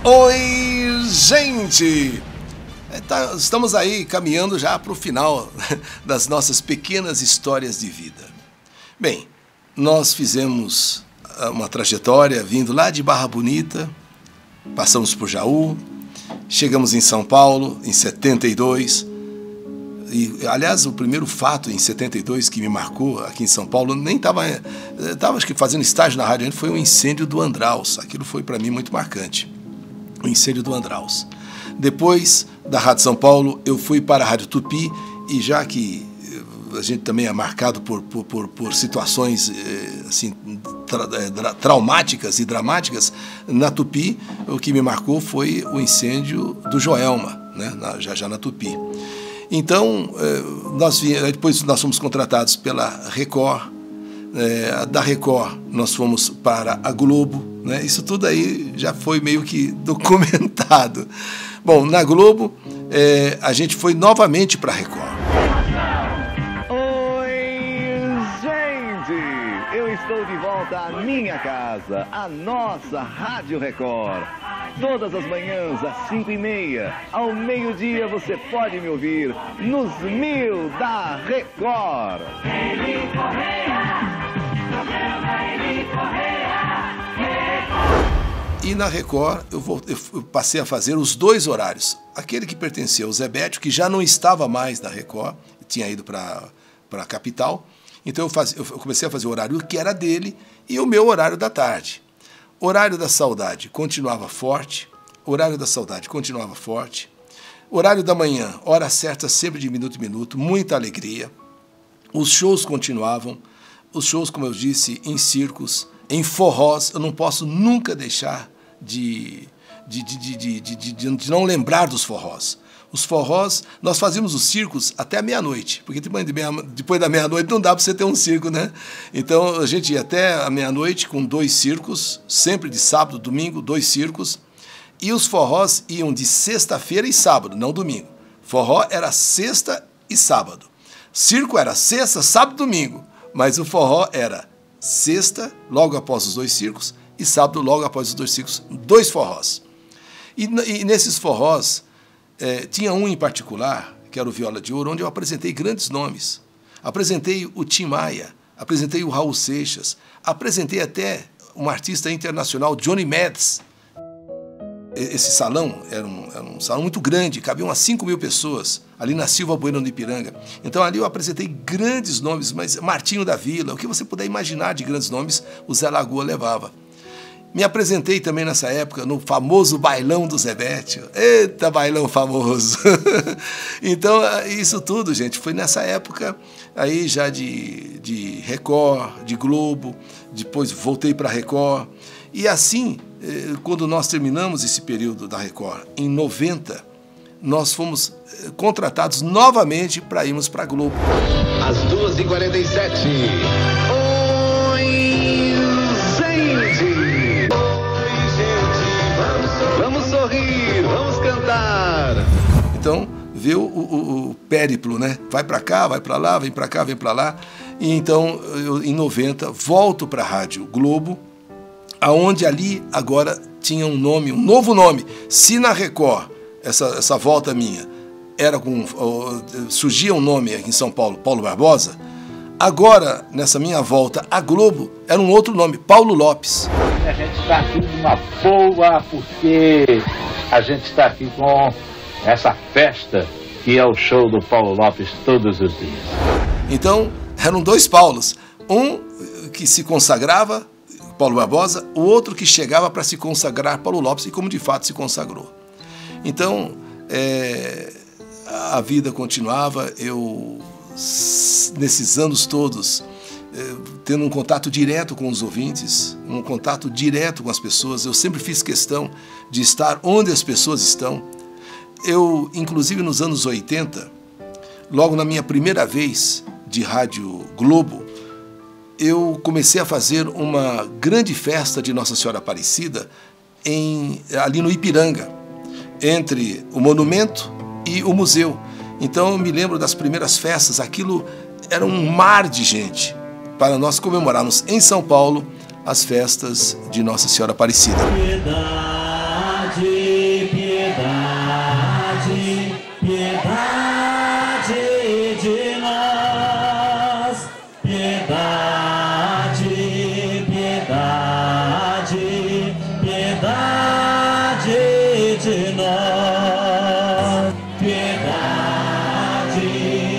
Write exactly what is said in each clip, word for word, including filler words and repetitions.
Oi, gente! Tá, estamos aí caminhando já para o final das nossas pequenas histórias de vida. Bem, nós fizemos uma trajetória vindo lá de Barra Bonita, passamos por Jaú, chegamos em São Paulo em setenta e dois. E, aliás, o primeiro fato em setenta e dois que me marcou aqui em São Paulo, nem estava estava acho que fazendo estágio na rádio ainda, foi o incêndio do Andraus. Aquilo foi para mim muito marcante. O incêndio do Andraus. Depois da Rádio São Paulo, eu fui para a Rádio Tupi, e já que a gente também é marcado por, por, por, por situações assim, tra, traumáticas e dramáticas, na Tupi, o que me marcou foi o incêndio do Joelma, né, na, já, já na Tupi. Então, nós, depois nós fomos contratados pela Record. É, da Record nós fomos para a Globo, né? Isso tudo aí já foi meio que documentado. Bom, na Globo é, a gente foi novamente para a Record. Oi, gente! Eu estou de volta à minha casa, a nossa Rádio Record. Todas as manhãs, às cinco e meia, ao meio-dia, você pode me ouvir nos Mil da Record. Eli Correia, programa Eli Correia, Record. E na Record eu, vou, eu passei a fazer os dois horários. Aquele que pertencia ao Zé Bétio, que já não estava mais na Record, tinha ido para a capital. Então eu, faz, eu comecei a fazer o horário que era dele e o meu horário da tarde. Horário da Saudade continuava forte, horário da Saudade continuava forte, horário da manhã, hora certa, sempre de minuto em minuto, muita alegria. Os shows continuavam, os shows, como eu disse, em circos, em forrós. Eu não posso nunca deixar de, de, de, de, de, de, de não lembrar dos forrós. Os forrós, nós fazíamos os circos até a meia-noite, porque depois da meia-noite não dá para você ter um circo, né? Então a gente ia até a meia-noite com dois circos, sempre de sábado, domingo, dois circos, e os forrós iam de sexta-feira e sábado, não domingo. Forró era sexta e sábado. Circo era sexta, sábado e domingo, mas o forró era sexta, logo após os dois circos, e sábado, logo após os dois circos, dois forrós. E, e nesses forrós, É, tinha um em particular, que era o Viola de Ouro, onde eu apresentei grandes nomes. Apresentei o Tim Maia, apresentei o Raul Seixas, apresentei até um artista internacional, Johnny Mads. Esse salão era um, era um salão muito grande, cabiam umas cinco mil pessoas, ali na Silva Bueno do Ipiranga. Então ali eu apresentei grandes nomes, mas Martinho da Vila, o que você puder imaginar de grandes nomes, o Zé Lagoa levava. Me apresentei também nessa época no famoso bailão do Zé Bétio. Eita, bailão famoso! Então, isso tudo, gente, foi nessa época aí já de, de Record, de Globo, depois voltei para Record. E assim, quando nós terminamos esse período da Record, em noventa, nós fomos contratados novamente para irmos para a Globo. Às duas e quarenta e sete. Então, vê o, o, o périplo, né? Vai para cá, vai para lá, vem para cá, vem para lá. E então, eu, em noventa, volto para a Rádio Globo, aonde ali agora tinha um nome, um novo nome. Se na Record, essa, essa volta minha, era com, surgia um nome aqui em São Paulo, Paulo Barbosa, agora, nessa minha volta à Globo, era um outro nome, Paulo Lopes. A gente está aqui numa boa, porque a gente está aqui com essa festa que é o show do Paulo Lopes todos os dias. Então, eram dois Paulos. Um que se consagrava, Paulo Barbosa, o outro que chegava para se consagrar, Paulo Lopes, e como de fato se consagrou. Então, é, a vida continuava, eu, nesses anos todos, é, tendo um contato direto com os ouvintes, um contato direto com as pessoas, eu sempre fiz questão de estar onde as pessoas estão. Eu, inclusive nos anos oitenta, logo na minha primeira vez de Rádio Globo, eu comecei a fazer uma grande festa de Nossa Senhora Aparecida em, ali no Ipiranga, entre o monumento e o museu. Então eu me lembro das primeiras festas, aquilo era um mar de gente para nós comemorarmos em São Paulo as festas de Nossa Senhora Aparecida. Piedade, piedade, piedade de nós, piedade, piedade, piedade de nós, piedade,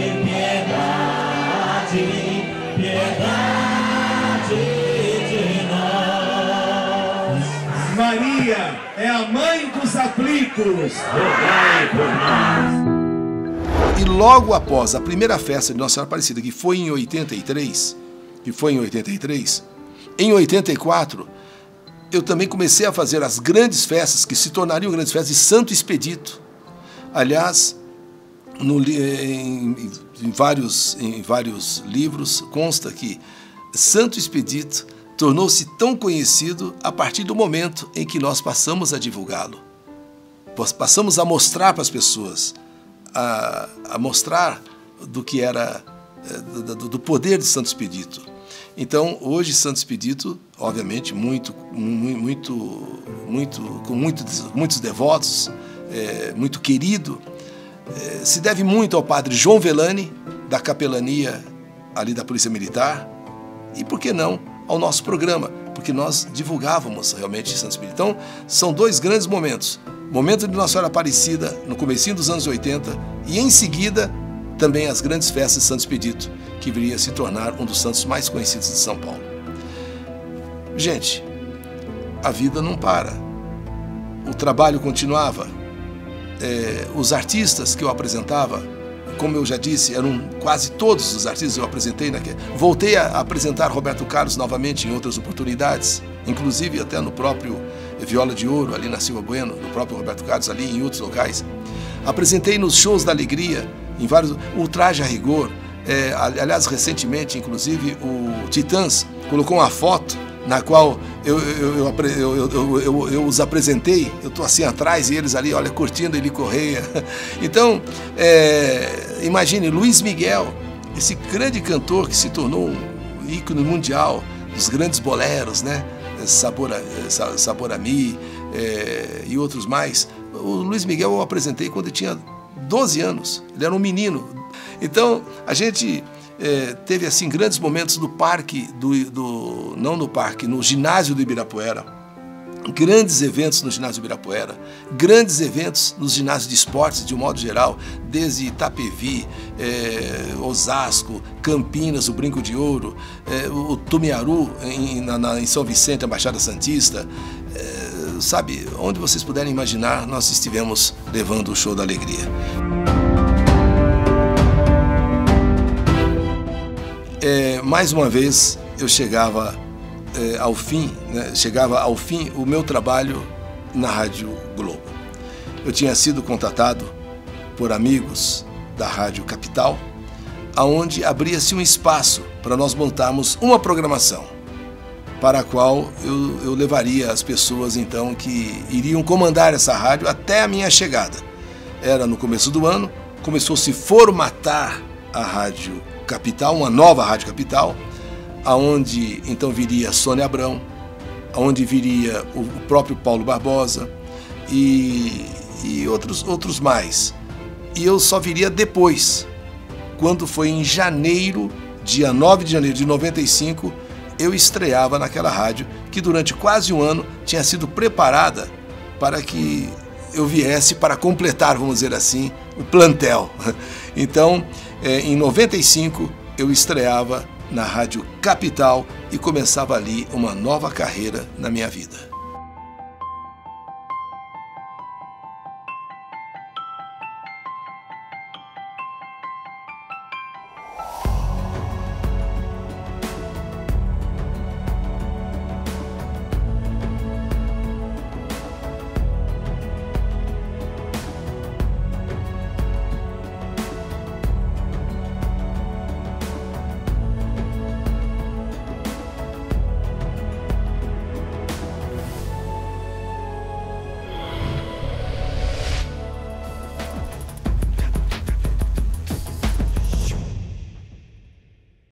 piedade, piedade de nós. Maria é a mãe dos aflitos, rogai por nós. E logo após a primeira festa de Nossa Senhora Aparecida, que foi em oitenta e três, que foi em oitenta e três, em oitenta e quatro, eu também comecei a fazer as grandes festas, que se tornariam grandes festas, de Santo Expedito. Aliás, no, em, em, vários, em vários livros consta que Santo Expedito tornou-se tão conhecido a partir do momento em que nós passamos a divulgá-lo. Passamos a mostrar para as pessoas, a, a mostrar do que era, do, do poder de Santo Expedito. Então, hoje, Santo Expedito, obviamente, muito, muito, muito, com muitos, muitos devotos, é, muito querido, é, se deve muito ao padre João Velani, da capelania ali da Polícia Militar, e, por que não, ao nosso programa, porque nós divulgávamos realmente Santo Expedito. Então, são dois grandes momentos. Momento de Nossa Senhora Aparecida, no comecinho dos anos oitenta, e em seguida, também as grandes festas de Santo Expedito, que viria a se tornar um dos santos mais conhecidos de São Paulo. Gente, a vida não para. O trabalho continuava. É, os artistas que eu apresentava, como eu já disse, eram quase todos os artistas que eu apresentei. Naquele... Voltei a apresentar Roberto Carlos novamente em outras oportunidades, inclusive até no próprio Viola de Ouro, ali na Silva Bueno, no próprio Roberto Carlos, ali em outros locais. Apresentei nos shows da Alegria, em vários... O Traje a Rigor. É, aliás, recentemente, inclusive, o Titãs colocou uma foto na qual eu, eu, eu, eu, eu, eu, eu os apresentei, eu estou assim atrás e eles ali, olha, curtindo Eli Correia. Então, é, imagine, Luiz Miguel, esse grande cantor que se tornou um ícone mundial dos grandes boleros, né? Sabor, Sabor a Mi, é, e outros mais. O Luiz Miguel eu apresentei quando ele tinha doze anos, ele era um menino. Então, a gente é, teve assim grandes momentos no parque, do, do, não no parque, no ginásio do Ibirapuera, grandes eventos no ginásio do Ibirapuera, grandes eventos nos ginásios de esportes de um modo geral, desde Itapevi, é, Osasco, Campinas, o Brinco de Ouro, é, o Tumiaru em, na, em São Vicente, a Baixada Santista, é, sabe, onde vocês puderem imaginar, nós estivemos levando o show da alegria. É, mais uma vez eu chegava é, ao fim, né, chegava ao fim o meu trabalho na Rádio Globo. Eu tinha sido contatado por amigos da Rádio Capital, aonde abria-se um espaço para nós montarmos uma programação, para a qual eu, eu levaria as pessoas então que iriam comandar essa rádio até a minha chegada. Era no começo do ano, começou a se formatar a Rádio Capital, uma nova Rádio Capital, aonde então viria Sônia Abrão, aonde viria o próprio Paulo Barbosa e, e outros, outros mais. E eu só viria depois, quando foi em janeiro, dia nove de janeiro de noventa e cinco, eu estreava naquela rádio que durante quase um ano tinha sido preparada para que eu viesse para completar, vamos dizer assim, o plantel. Então, em noventa e cinco, eu estreava na Rádio Capital e começava ali uma nova carreira na minha vida.